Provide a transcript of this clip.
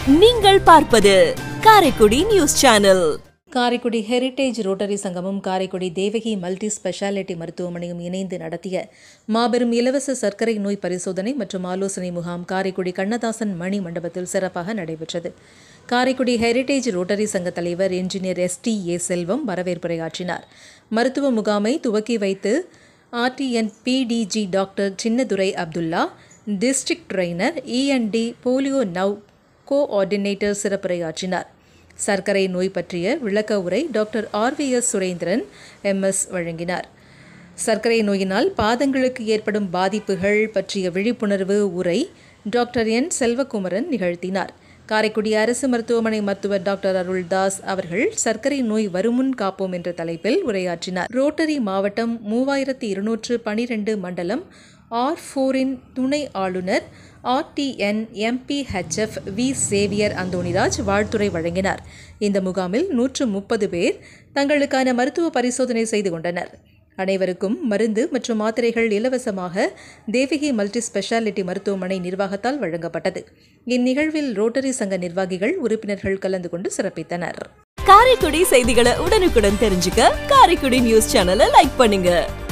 நீங்கள் பார்ப்பது Karaikudi news channel. Karaikudi heritage Rotary சங்கமும் காரைக்குடி தேவகி மல்டி ஸ்பெஷாலிட்டி மருத்துவமனையும் இணைந்து நடத்திய மாபெரும் இலவச சர்க்கரை நோய் பரிசோதனை மற்றும் ஆலோசனை முகாம் காரைக்குடி கண்ணதாசன் மணி மண்டபத்தில் சிறப்பாக நடைபெற்றது. காரைக்குடி ஹெரிடேஜ் ரோட்டரி சங்க தலைவர் என்ஜினியர் STA செல்வம் வரவேற்புரையாற்றினார். மருத்துவ முகாமை துவக்கி வைத்து RTN PDG doctor Chinnadurai Abdullah, district trainer END polio now coordinator சிறப்புரையாற்றினார். சர்க்கரை நோய் பற்றிய விளக்க உரை டாக்டர் RVS சுரேந்திரன் MS வழங்கினார். சர்க்கரை நோயினால் பாதங்களுக்கு ஏற்படும் பாதிப்புகள் பற்றிய விழிப்புணர்வு உரை டாக்டர் N செல்வகுமரன் நிகழ்த்தினார். காரைக்குடி அரசு மருத்துவமனை மருத்துவர் டாக்டர் அருள்தாஸ் அவர்கள் சர்க்கரை நோய் வருமுன் காப்போம் என்ற தலைப்பில் உரையாற்றினார். ரோட்டரி மாவட்டம் 3212 மண்டலம் R4இன் துணை ஆளுநர் RTN MPHF V Xavier Anthonyraj வாழ்த்துரை வழங்கினார். இந்த முகாமில் 130 பேர் தங்களுக்கான மருத்துவ பரிசோதனை செய்து கொண்டனர். அனைவருக்கும் மருந்து மற்றும் மாத்திரைகள் இலவசமாக தேவகி மல்டி ஸ்பெஷாலிட்டி மருத்துவமனை நிர்வாகத்தால் வழங்கப்பட்டது. இந்நிகழ்வில் ரோட்டரி சங்க நிர்வாகிகள், உறுப்பினர்கள் கலந்து கொண்டு சிறப்பித்தனர். காரைக்குடி செய்திகளை உடனுக்குடன் தெரிஞ்சுக்க காரைக்குடி நியூஸ் சேனலை லைக் பண்ணுங்க.